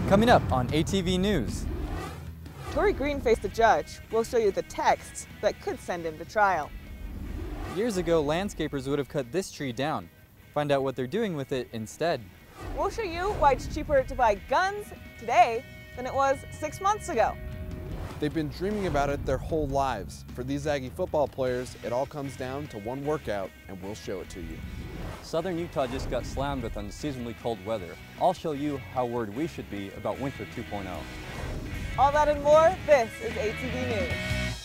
Coming up on ATV News. Torrey Green faced a judge. We'll show you the texts that could send him to trial. Years ago, landscapers would have cut this tree down. Find out what they're doing with it instead. We'll show you why it's cheaper to buy guns today than it was 6 months ago. They've been dreaming about it their whole lives. For these Aggie football players, it all comes down to one workout, and we'll show it to you. Southern Utah just got slammed with unseasonably cold weather. I'll show you how worried we should be about Winter 2.0. All that and more, this is ATV News.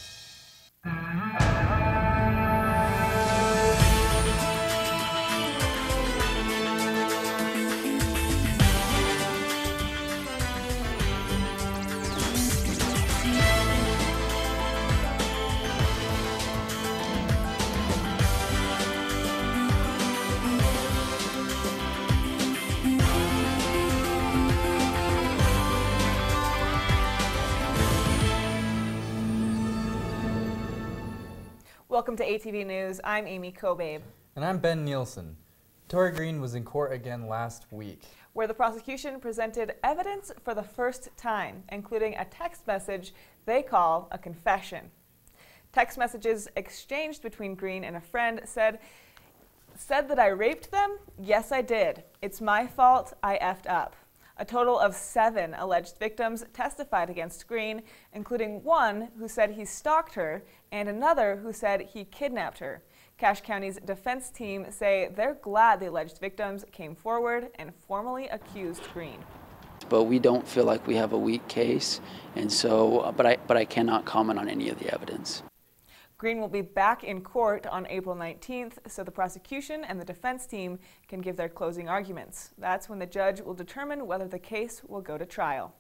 Welcome to ATV News. I'm Amy Kobabe. And I'm Ben Nielsen. Torrey Green was in court again last week, where the prosecution presented evidence for the first time, including a text message they call a confession. Text messages exchanged between Green and a friend said that I raped them? Yes, I did. It's my fault. I effed up. A total of 7 alleged victims testified against Green, including one who said he stalked her and another who said he kidnapped her. Cache County's defense team say they're glad the alleged victims came forward and formally accused Green. But we don't feel like we have a weak case, and so, but I cannot comment on any of the evidence. Green will be back in court on April 19th, so the prosecution and the defense team can give their closing arguments. That's when the judge will determine whether the case will go to trial.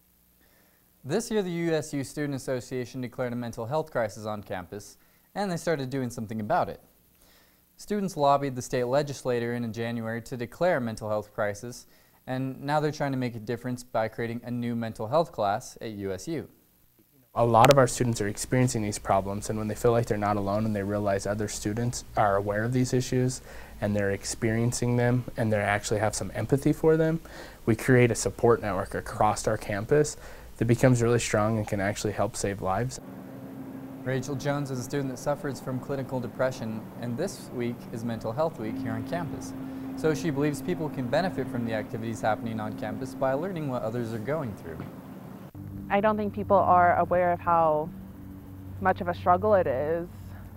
This year, the USU Student Association declared a mental health crisis on campus, and they started doing something about it. Students lobbied the state legislature in January to declare a mental health crisis, and now they're trying to make a difference by creating a new mental health class at USU. A lot of our students are experiencing these problems, and when they feel like they're not alone and they realize other students are aware of these issues and they're experiencing them and they actually have some empathy for them, we create a support network across our campus that becomes really strong and can actually help save lives. Rachel Jones is a student that suffers from clinical depression, and this week is Mental Health Week here on campus. So she believes people can benefit from the activities happening on campus by learning what others are going through. I don't think people are aware of how much of a struggle it is,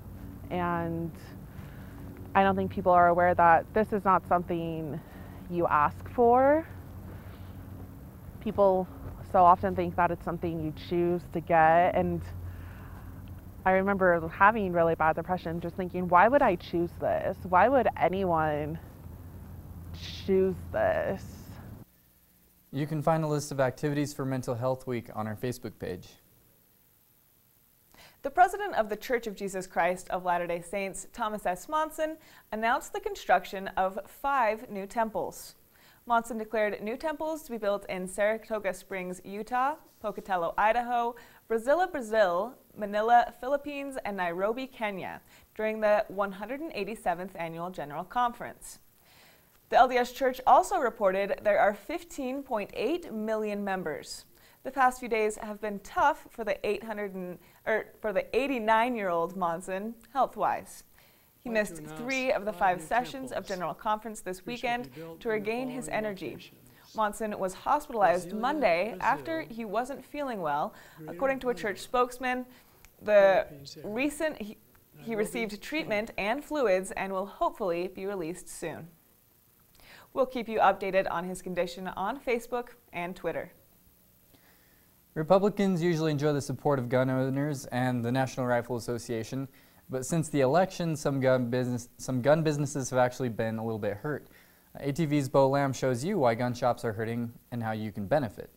and I don't think people are aware that this is not something you ask for. People so often think that it's something you choose to get, and I remember having really bad depression, just thinking, why would I choose this? Why would anyone choose this? You can find a list of activities for Mental Health Week on our Facebook page. The president of the Church of Jesus Christ of Latter-day Saints, Thomas S. Monson, announced the construction of 5 new temples. Monson declared new temples to be built in Saratoga Springs, Utah, Pocatello, Idaho, Brasilia, Brazil, Manila, Philippines, and Nairobi, Kenya, during the 187th Annual General Conference. The LDS Church also reported there are 15.8 million members. The past few days have been tough for the 89-year-old Monson health-wise. He missed 3 of the 5 sessions of General Conference this weekend to regain his energy. Monson was hospitalized Monday after he wasn't feeling well. According to a church spokesman, he received treatment and fluids and will hopefully be released soon. We'll keep you updated on his condition on Facebook and Twitter. Republicans usually enjoy the support of gun owners and the National Rifle Association, but since the election, some gun businesses have actually been a little bit hurt. ATV's Bo Lamb shows you why gun shops are hurting and how you can benefit.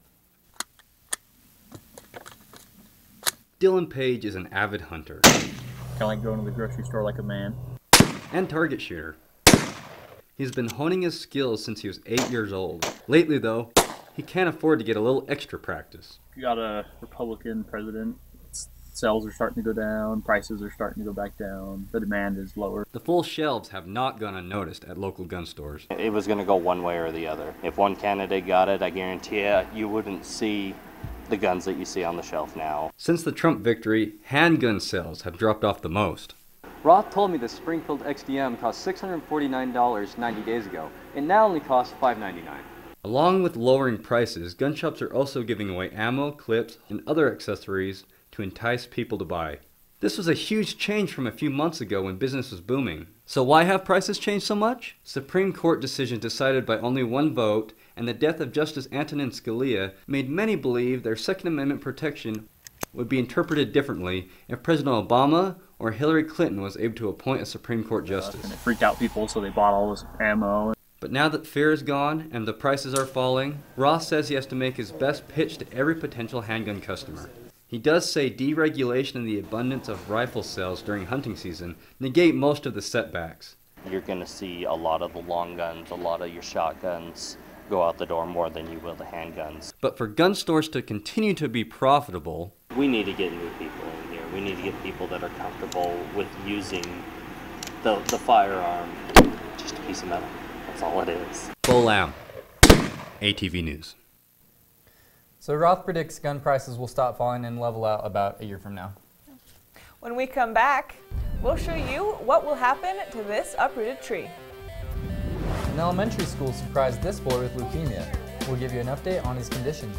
Dylan Page is an avid hunter. Kind of like going to the grocery store like a man. And target shooter. He's been honing his skills since he was 8 years old. Lately, though, he can't afford to get a little extra practice. You got a Republican president. It's Sales are starting to go down, prices are starting to go back down, the demand is lower. The full shelves have not gone unnoticed at local gun stores. It was going to go one way or the other. If one candidate got it, I guarantee you wouldn't see the guns that you see on the shelf now. Since the Trump victory, handgun sales have dropped off the most. Roth told me the Springfield XDM cost $649 90 days ago. It now only costs $599. Along with lowering prices, gun shops are also giving away ammo, clips, and other accessories to entice people to buy. This was a huge change from a few months ago when business was booming. So why have prices changed so much? Supreme Court decision decided by only one vote, and the death of Justice Antonin Scalia made many believe their Second Amendment protection would be interpreted differently if President Obama or Hillary Clinton was able to appoint a Supreme Court justice. And it freaked out people, so they bought all this ammo. But now that fear is gone and the prices are falling, Roth says he has to make his best pitch to every potential handgun customer. He does say deregulation and the abundance of rifle sales during hunting season negate most of the setbacks. You're going to see a lot of the long guns, a lot of your shotguns go out the door more than you will the handguns. But for gun stores to continue to be profitable, we need to get new people in here. We need to get people that are comfortable with using the firearm, just a piece of metal. That's all it is. Bo Lamb, ATV News. So Roth predicts gun prices will stop falling and level out about a year from now. When we come back, we'll show you what will happen to this uprooted tree. An elementary school surprised this boy with leukemia. We'll give you an update on his condition.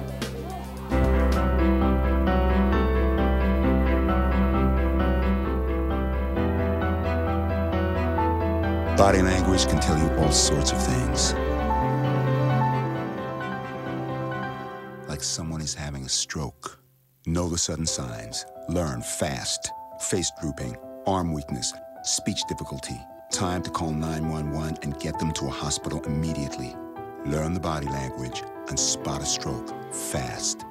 Body language can tell you all sorts of things. Like someone is having a stroke. Know the sudden signs. Learn fast. Face drooping, arm weakness, speech difficulty. Time to call 911 and get them to a hospital immediately. Learn the body language and spot a stroke fast.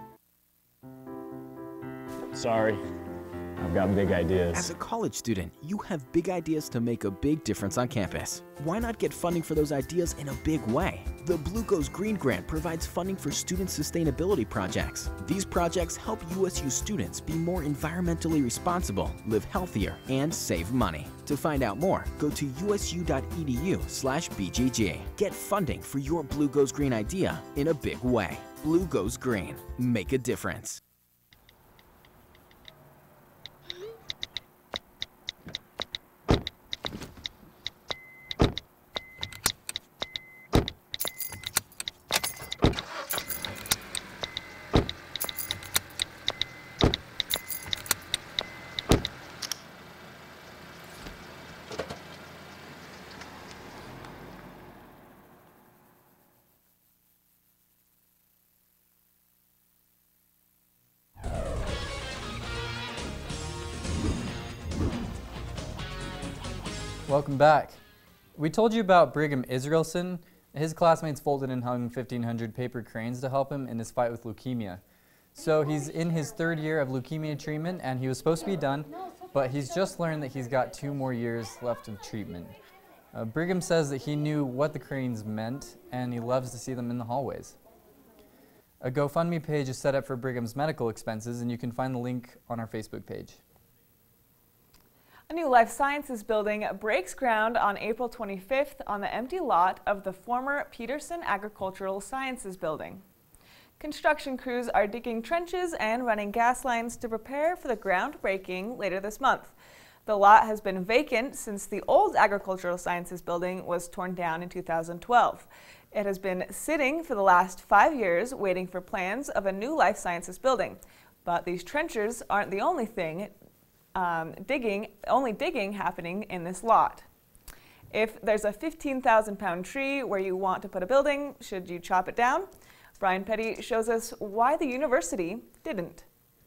Sorry, I've got big ideas. As a college student, you have big ideas to make a big difference on campus. Why not get funding for those ideas in a big way? The Blue Goes Green Grant provides funding for student sustainability projects. These projects help USU students be more environmentally responsible, live healthier, and save money. To find out more, go to usu.edu/BGG. Get funding for your Blue Goes Green idea in a big way. Blue Goes Green. Make a difference. Welcome back. We told you about Brigham Israelson. His classmates folded and hung 1,500 paper cranes to help him in his fight with leukemia. So he's in his third year of leukemia treatment, and he was supposed to be done, but he's just learned that he's got 2 more years left of treatment. Brigham says that he knew what the cranes meant, and he loves to see them in the hallways. A GoFundMe page is set up for Brigham's medical expenses, and you can find the link on our Facebook page. A new life sciences building breaks ground on April 25th on the empty lot of the former Peterson Agricultural Sciences building. Construction crews are digging trenches and running gas lines to prepare for the groundbreaking later this month. The lot has been vacant since the old Agricultural Sciences building was torn down in 2012. It has been sitting for the last 5 years waiting for plans of a new life sciences building. But these trenches aren't the only thing digging happening in this lot. If there's a 15,000-pound tree where you want to put a building, should you chop it down? Brian Petty shows us why the university didn't.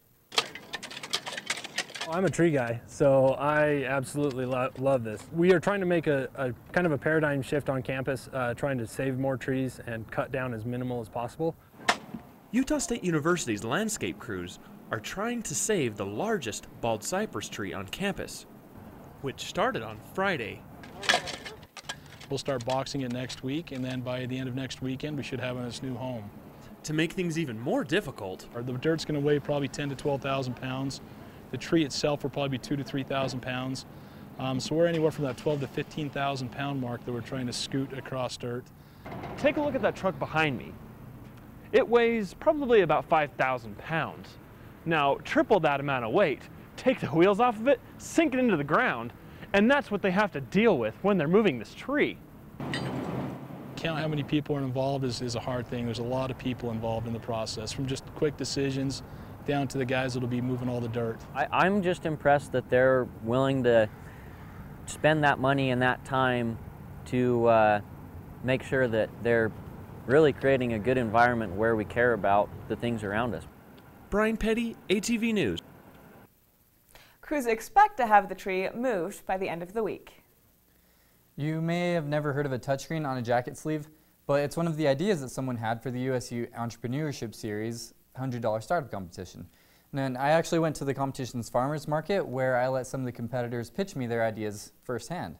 I'm a tree guy, so I absolutely love this. We are trying to make a kind of a paradigm shift on campus, trying to save more trees and cut down as minimal as possible. Utah State University's landscape crews are trying to save the largest bald cypress tree on campus, which started on Friday. We'll start boxing it next week, and then by the end of next weekend, we should have it in its new home. To make things even more difficult, The dirt's going to weigh probably 10 to 12,000 pounds. The tree itself will probably be 2,000 to 3,000 pounds. So we're anywhere from that 12,000 to 15,000 pound mark that we're trying to scoot across dirt. Take a look at that truck behind me. It weighs probably about 5,000 pounds. Now, triple that amount of weight, take the wheels off of it, sink it into the ground, and that's what they have to deal with when they're moving this tree. Count how many people are involved is a hard thing. There's a lot of people involved in the process, from just quick decisions down to the guys that'll be moving all the dirt. I'm just impressed that they're willing to spend that money and that time to make sure that they're really creating a good environment where we care about the things around us. Brian Petty, ATV News. Crews expect to have the tree moved by the end of the week. You may have never heard of a touchscreen on a jacket sleeve, but it's one of the ideas that someone had for the USU Entrepreneurship Series $100 startup competition. And then I actually went to the competition's farmers market where I let some of the competitors pitch me their ideas firsthand.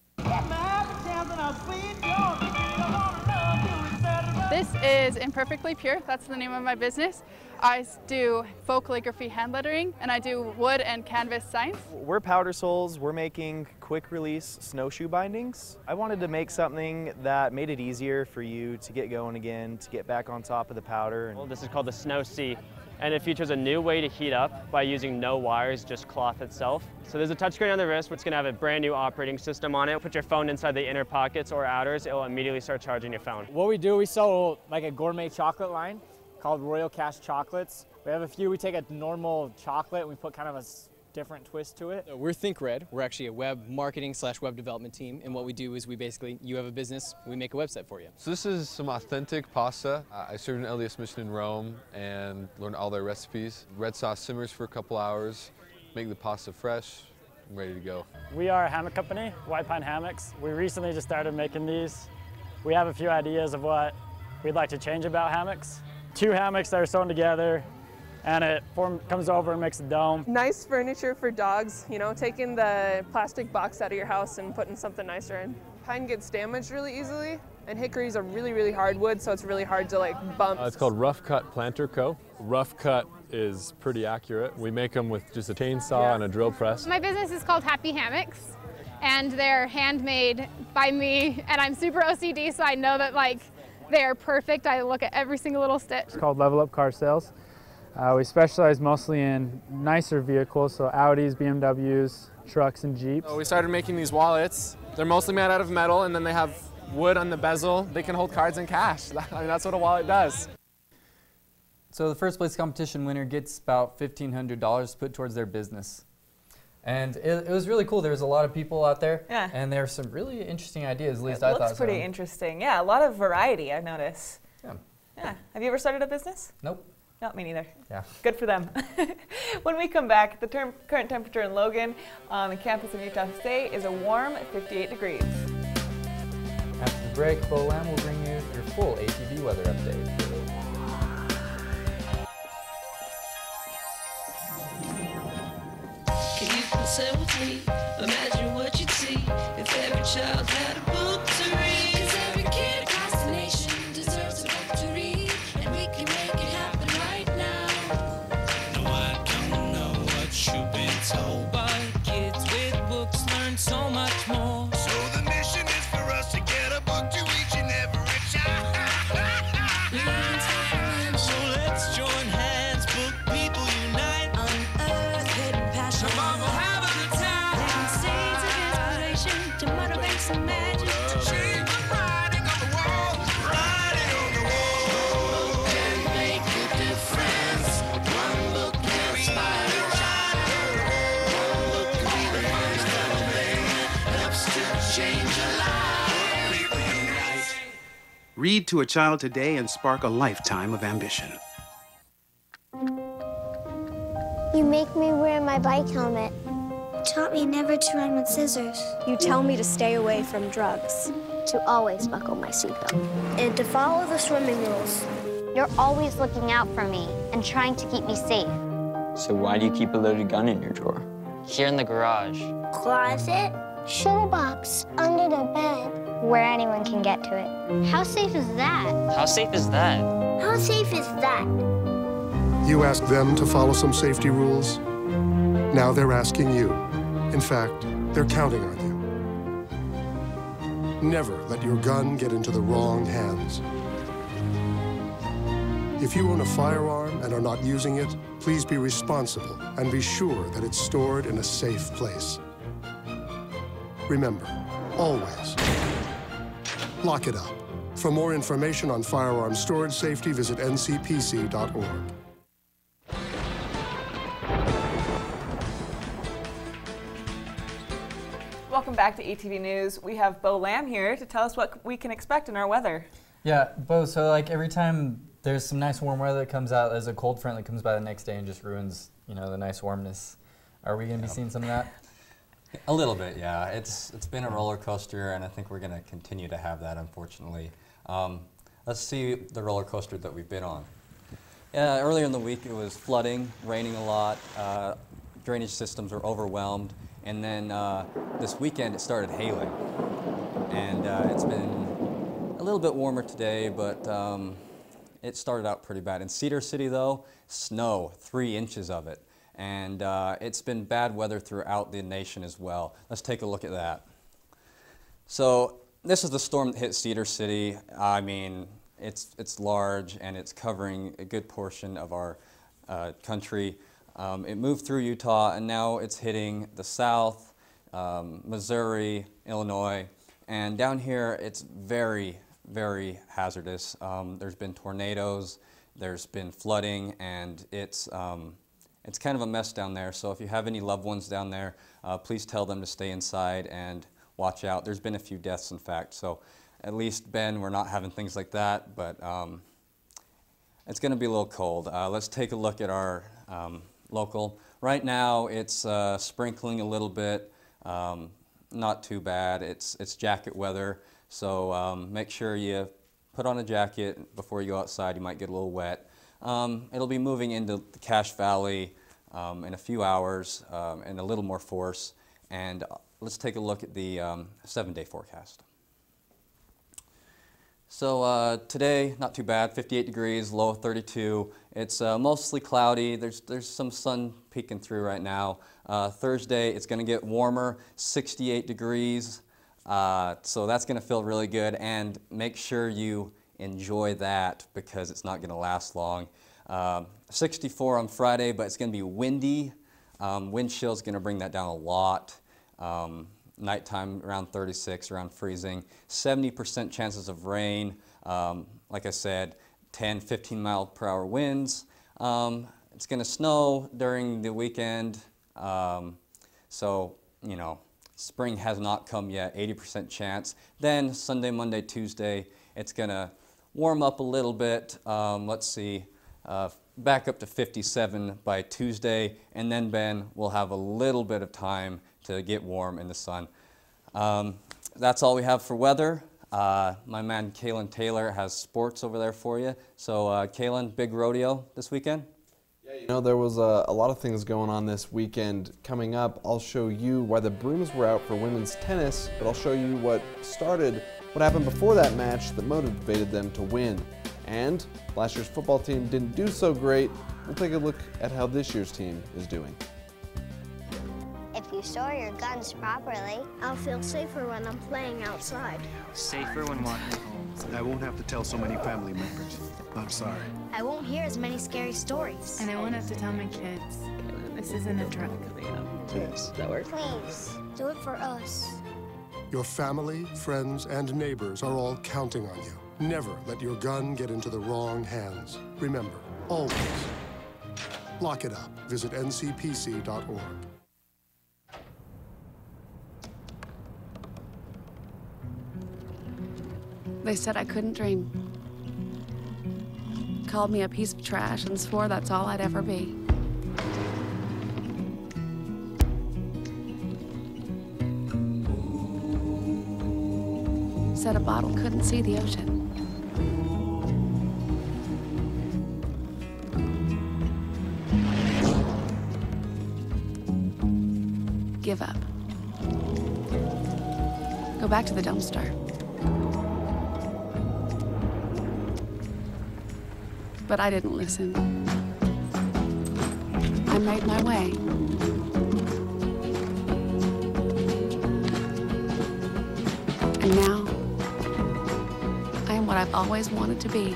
This is Imperfectly Pure, that's the name of my business. I do faux calligraphy hand lettering, and I do wood and canvas signs. We're Powder Soles. We're making quick release snowshoe bindings. I wanted to make something that made it easier for you to get going again, to get back on top of the powder. Well, this is called the Snow Sea, and it features a new way to heat up by using no wires, just cloth itself. So there's a touchscreen on the wrist, which is going to have a brand new operating system on it. Put your phone inside the inner pockets or outers, it will immediately start charging your phone. What we do, we sell like a gourmet chocolate line called Royal Cash Chocolates. We have a few, we take a normal chocolate and we put kind of a different twist to it. We're Think Red. We're actually a web marketing / web development team, and what we do is we basically, you have a business, we make a website for you. So this is some authentic pasta. I served in Elias Mission in Rome and learned all their recipes. Red sauce simmers for a couple hours, make the pasta fresh, and ready to go. We are a hammock company, White Pine Hammocks. We recently just started making these. We have a few ideas of what we'd like to change about hammocks. 2 hammocks that are sewn together, and it comes over and makes a dome. Nice furniture for dogs, you know, taking the plastic box out of your house and putting something nicer in. Pine gets damaged really easily, and hickory is a really, really hard wood, so it's really hard to like bump. It's called Rough Cut Planter Co. Rough Cut is pretty accurate. We make them with just a chainsaw and a drill press. My business is called Happy Hammocks, and they're handmade by me, and I'm super OCD, so I know that like they are perfect. I look at every single little stitch. It's called Level Up Car Sales. We specialize mostly in nicer vehicles, so Audis, BMWs, trucks, and Jeeps. So we started making these wallets. They're mostly made out of metal, and then they have wood on the bezel. They can hold cards and cash. I mean, that's what a wallet does. So the first place competition winner gets about $1,500 put towards their business. And it was really cool. There was a lot of people out there, and there were some really interesting ideas, at least I thought so. It looks pretty interesting. Yeah, a lot of variety, I've noticed. Yeah. Have you ever started a business? Nope. Not me neither. Yeah. Good for them. When we come back, the current temperature in Logan on the campus of Utah State is a warm 58 degrees. After the break, Chloe Lamb will bring you your full ATV weather update. Can you concern with me? Imagine what you'd see if every child had a book to read. 'Cause every kid across the nation deserves a book to read, and we can make it happen right now. No, I don't know what you've been told, but kids with books learn so much more. So the mission is for us to get a book to each and every child. So let's join hands, book people unite, unearth hidden passion. Come on, we'll have a good time. Planting seeds of inspiration to motivate some magic. To change the writing on the wall, writing on the wall. One book can make a difference. One book can inspire a child. One book can be the first thing that helps to change a life. People unite. Read to a child today and spark a lifetime of ambition. You make me wear my bike helmet. Taught me never to run with scissors. You tell me to stay away from drugs. To always buckle my seatbelt. And to follow the swimming rules. You're always looking out for me and trying to keep me safe. So why do you keep a loaded gun in your drawer? Here in the garage. Closet. Sugar box under the bed. Where anyone can get to it. How safe is that? How safe is that? How safe is that? You ask them to follow some safety rules, Now they're asking you. In fact, they're counting on you. Never let your gun get into the wrong hands. If you own a firearm and are not using it, please be responsible and be sure that it's stored in a safe place. Remember, always lock it up. For more information on firearm storage safety, visit ncpc.org. Welcome back to ETV News. We have Bo Lamb here to tell us what we can expect in our weather. Yeah, Bo, so like every time there's some nice warm weather that comes out, there's a cold front that comes by the next day and just ruins, you know, the nice warmness. Are we going to be seeing some of that? A little bit, yeah. It's been a roller coaster, and I think we're going to continue to have that, unfortunately. Let's see the roller coaster that we've been on. Yeah, earlier in the week it was flooding, raining a lot, drainage systems were overwhelmed, and then this weekend it started hailing. And it's been a little bit warmer today, but it started out pretty bad. In Cedar City, though, snow, 3 inches of it. And it's been bad weather throughout the nation as well. Let's take a look at that. So this is the storm that hit Cedar City. I mean, it's large and it's covering a good portion of our country. It moved through Utah and now it's hitting the south, Missouri, Illinois, and down here it's very, very hazardous. There's been tornadoes, there's been flooding, and it's kind of a mess down there. So if you have any loved ones down there, please tell them to stay inside and watch out. There's been a few deaths, in fact. So at least, Ben, we're not having things like that, but it's going to be a little cold. Let's take a look at our local. Right now, it's sprinkling a little bit. Not too bad. It's jacket weather. So make sure you put on a jacket before you go outside. You might get a little wet. It'll be moving into the Cache Valley in a few hours and a little more force. And let's take a look at the 7-day forecast. So today, not too bad, 58 degrees, low of 32. It's mostly cloudy. There's some sun peeking through right now. Thursday, it's going to get warmer, 68 degrees. So that's going to feel really good. And make sure you enjoy that because it's not going to last long. 64 on Friday, but it's going to be windy. Wind chill is going to bring that down a lot. Nighttime around 36, around freezing. 70% chances of rain. Like I said, 10, 15 mile per hour winds. It's going to snow during the weekend. So, you know, spring has not come yet, 80% chance. Then Sunday, Monday, Tuesday, it's going to warm up a little bit. Let's see, back up to 57 by Tuesday, and then, Ben, we'll have a little bit of time to get warm in the sun. That's all we have for weather. My man Kalen Taylor has sports over there for you. So, Kalen, big rodeo this weekend? Yeah, you know, there was a lot of things going on this weekend. Coming up, I'll show you why the brooms were out for women's tennis, but I'll show you what happened before that match that motivated them to win. And last year's football team didn't do so great. We'll take a look at how this year's team is doing. If you store your guns properly, I'll feel safer when I'm playing outside. Safer when walking home. I won't have to tell so many family members. I'm sorry. I won't hear as many scary stories. And I won't have to tell my kids. This isn't a truck. Yes. Does that work? Please, do it for us. Your family, friends, and neighbors are all counting on you. Never let your gun get into the wrong hands. Remember, always lock it up. Visit ncpc.org. They said I couldn't dream. Called me a piece of trash and swore that's all I'd ever be. Said a bottle couldn't see the ocean. Give up. Go back to the dumpster. But I didn't listen. I made my way. And now, I am what I've always wanted to be.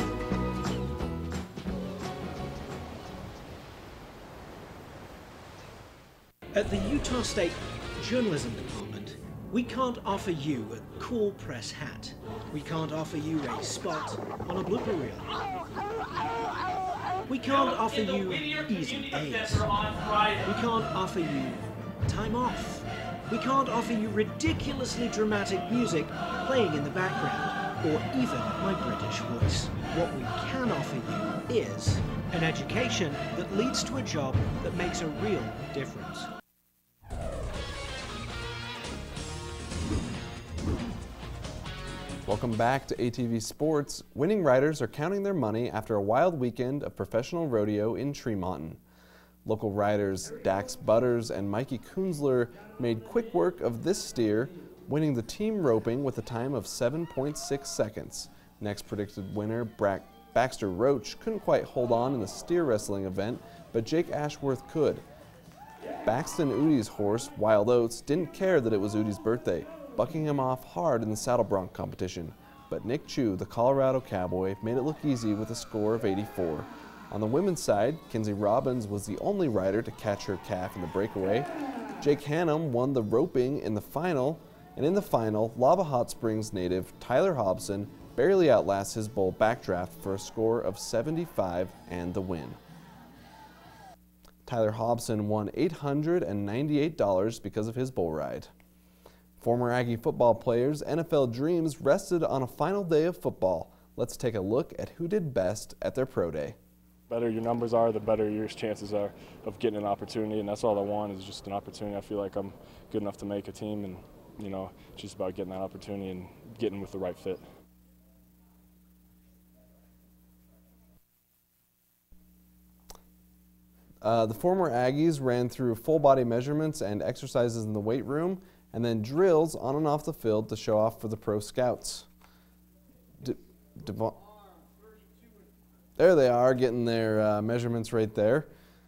At the Utah State Journalism Department, we can't offer you a cool press hat. We can't offer you a spot on a blooper reel. We can't offer you easy A's. We can't offer you time off. We can't offer you ridiculously dramatic music playing in the background, or even my British voice. What we can offer you is an education that leads to a job that makes a real difference. Welcome back to ATV Sports. Winning riders are counting their money after a wild weekend of professional rodeo in Tremonton. Local riders Dax Butters and Mikey Kunzler made quick work of this steer, winning the team roping with a time of 7.6 seconds. Next predicted winner, Baxter Roach, couldn't quite hold on in the steer wrestling event, but Jake Ashworth could. Baxton Udy's horse, Wild Oats, didn't care that it was Udy's birthday, bucking him off hard in the saddle bronc competition. But Nick Chu, the Colorado Cowboy, made it look easy with a score of 84. On the women's side, Kinsey Robbins was the only rider to catch her calf in the breakaway. Jake Hannum won the roping in the final, and in the final, Lava Hot Springs native Tyler Hobson barely outlasts his bull backdraft for a score of 75 and the win. Tyler Hobson won $898 because of his bull ride. Former Aggie football players' NFL dreams rested on a final day of football. Let's take a look at who did best at their pro day. The better your numbers are, the better your chances are of getting an opportunity, and that's all I want is just an opportunity. I feel like I'm good enough to make a team, and it's just about getting that opportunity and getting with the right fit. The former Aggies ran through full body measurements and exercises in the weight room, and then drills on and off the field to show off for the pro scouts. There they are, getting their measurements right there.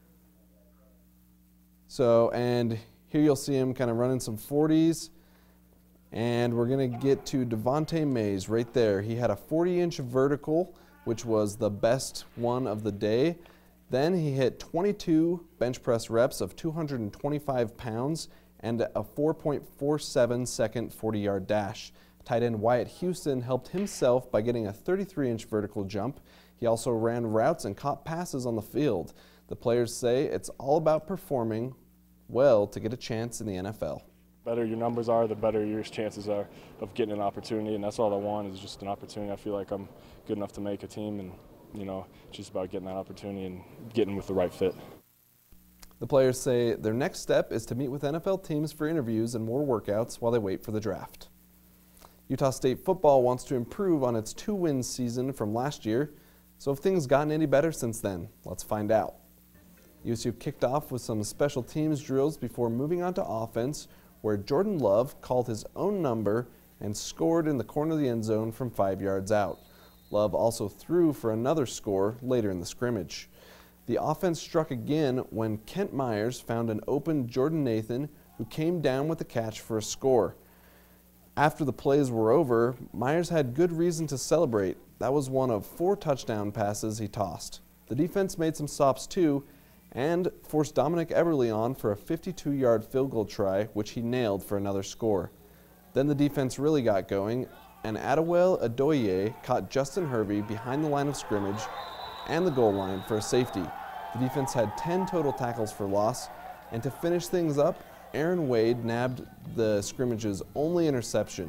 So, and here you'll see him kind of running some 40s. And we're going to get to Devontae Mays right there. He had a 40-inch vertical, which was the best one of the day. Then he hit 22 bench press reps of 225 pounds and a 4.47 second 40-yard dash. Tight end Wyatt Houston helped himself by getting a 33-inch vertical jump. He also ran routes and caught passes on the field. The players say it's all about performing well to get a chance in the NFL. The better your numbers are, the better your chances are of getting an opportunity, and that's all I want is just an opportunity. I feel like I'm good enough to make a team, and it's just about getting that opportunity and getting with the right fit. The players say their next step is to meet with NFL teams for interviews and more workouts while they wait for the draft. Utah State football wants to improve on its 2-win season from last year, so have things gotten any better since then? Let's find out. USU kicked off with some special teams drills before moving on to offense, where Jordan Love called his own number and scored in the corner of the end zone from 5 yards out. Love also threw for another score later in the scrimmage. The offense struck again when Kent Myers found an open Jordan Nathan, who came down with the catch for a score. After the plays were over, Myers had good reason to celebrate. That was one of 4 touchdown passes he tossed. The defense made some stops too and forced Dominic Eberle on for a 52-yard field goal try, which he nailed for another score. Then the defense really got going, and Adewale Adoye caught Justin Hervey behind the line of scrimmage and the goal line for a safety. The defense had 10 total tackles for loss, and to finish things up, Aaron Wade nabbed the scrimmage's only interception.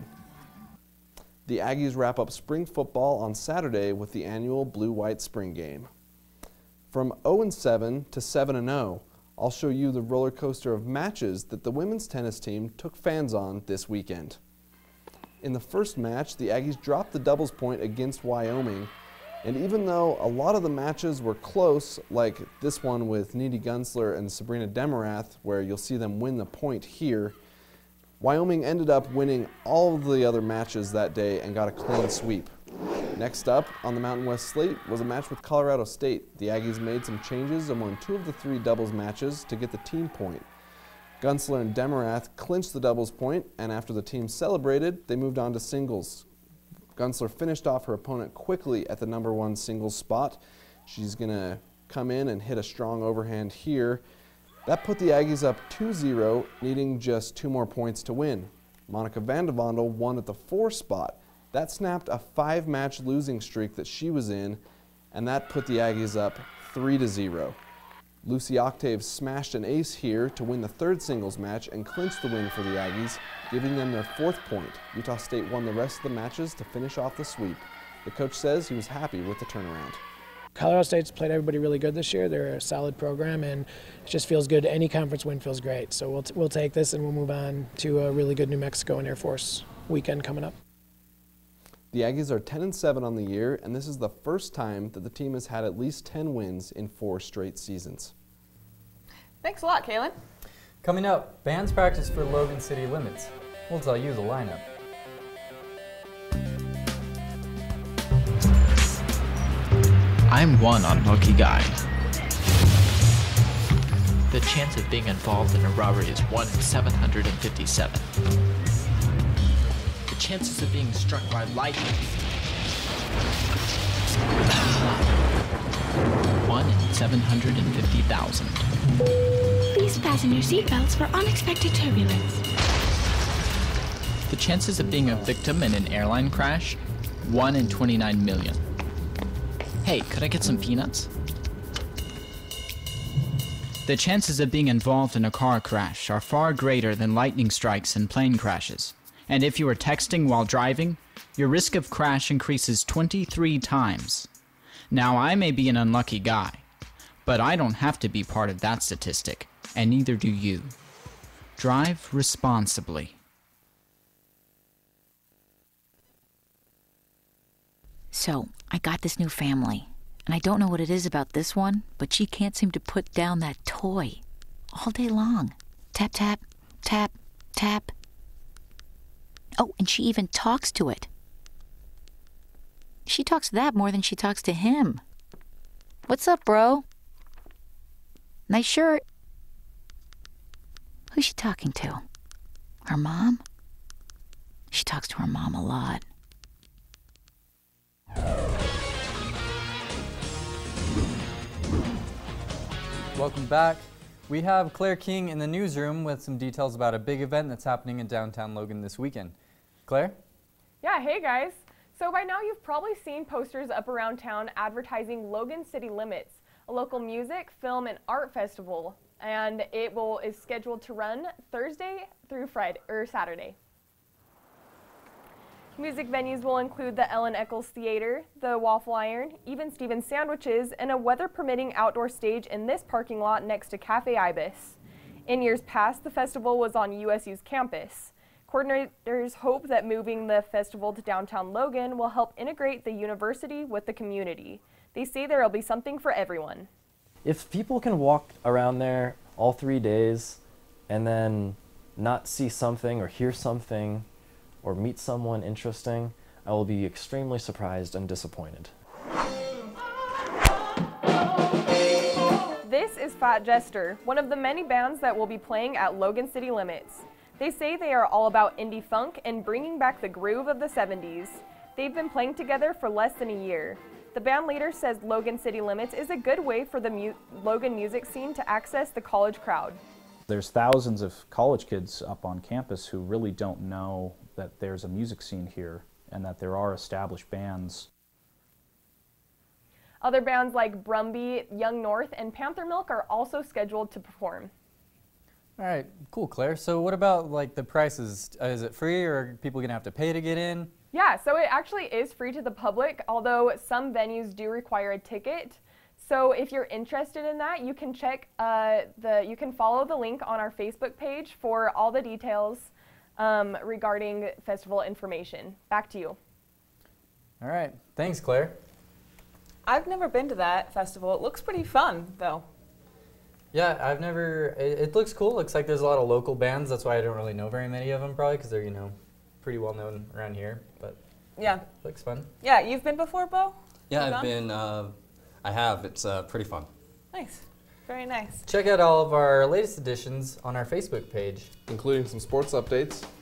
The Aggies wrap up spring football on Saturday with the annual Blue-White Spring Game. From 0-7 to 7-0, I'll show you the roller coaster of matches that the women's tennis team took fans on this weekend. In the first match, the Aggies dropped the doubles point against Wyoming, and even though a lot of the matches were close, like this one with Needy Gunsler and Sabrina Demarath, where you'll see them win the point here, Wyoming ended up winning all of the other matches that day and got a clean sweep. Next up on the Mountain West slate was a match with Colorado State. The Aggies made some changes and won 2 of the 3 doubles matches to get the team point. Gunsler and Demarath clinched the doubles point, and after the team celebrated, they moved on to singles. Gunsler finished off her opponent quickly at the #1 singles spot. She's going to come in and hit a strong overhand here. That put the Aggies up 2-0, needing just 2 more points to win. Monica Vandevondel won at the 4 spot. That snapped a 5-match losing streak that she was in, and that put the Aggies up 3-0. Lucy Octave smashed an ace here to win the 3rd singles match and clinch the win for the Aggies, giving them their 4th point. Utah State won the rest of the matches to finish off the sweep. The coach says he was happy with the turnaround. Colorado State's played everybody really good this year. They're a solid program, and it just feels good. Any conference win feels great. So we'll take this, and we'll move on to a really good New Mexico and Air Force weekend coming up. The Aggies are 10-7 on the year, and this is the first time that the team has had at least 10 wins in 4 straight seasons. Thanks a lot, Kaylin. Coming up, bands practice for Logan City Limits. We'll tell you the lineup. I'm one unlucky guy. The chance of being involved in a robbery is 1 in 757. The chances of being struck by lightning. 1 in 750,000. Please fasten your seatbelts for unexpected turbulence. The chances of being a victim in an airline crash, 1 in 29 million. Hey, could I get some peanuts? The chances of being involved in a car crash are far greater than lightning strikes and plane crashes. And if you are texting while driving, your risk of crash increases 23 times. Now, I may be an unlucky guy, but I don't have to be part of that statistic, and neither do you. Drive responsibly. So, I got this new family, and I don't know what it is about this one, but she can't seem to put down that toy all day long. Tap, tap, tap, tap. Oh, and she even talks to it. She talks to that more than she talks to him. What's up, bro? Nice shirt. Who's she talking to? Her mom? She talks to her mom a lot. Welcome back. We have Claire King in the newsroom with some details about a big event that's happening in downtown Logan this weekend. Claire? Yeah, hey guys. So by now you've probably seen posters up around town advertising Logan City Limits, a local music, film, and art festival, and it is scheduled to run Thursday through Saturday. Music venues will include the Ellen Eccles Theater, the Waffle Iron, Even Stevens Sandwiches, and a weather-permitting outdoor stage in this parking lot next to Cafe Ibis. In years past, the festival was on USU's campus. Coordinators hope that moving the festival to downtown Logan will help integrate the university with the community. They say there will be something for everyone. If people can walk around there all 3 days and then not see something or hear something or meet someone interesting, I will be extremely surprised and disappointed. This is Fat Jester, one of the many bands that will be playing at Logan City Limits. They say they are all about indie funk and bringing back the groove of the 70s. They've been playing together for less than a year. The band leader says Logan City Limits is a good way for the Logan music scene to access the college crowd. There's thousands of college kids up on campus who really don't know that there's a music scene here and that there are established bands. Other bands like Brumby, Young North, and Panther Milk are also scheduled to perform. All right, cool, Claire. So what about like the prices? Is it free or are people gonna have to pay to get in? Yeah, so it actually is free to the public, although some venues do require a ticket. So if you're interested in that, you can check you can follow the link on our Facebook page for all the details regarding festival information. Back to you. All right, thanks, Claire. I've never been to that festival. It looks pretty fun, though. Yeah, I've never, it looks cool. Looks like there's a lot of local bands. That's why I don't really know very many of them, probably, because they're, you know, pretty well known around here. But yeah, looks fun. Yeah, you've been before, Bo? Yeah, I've been, I have. It's pretty fun. Nice. Very nice. Check out all of our latest editions on our Facebook page, including some sports updates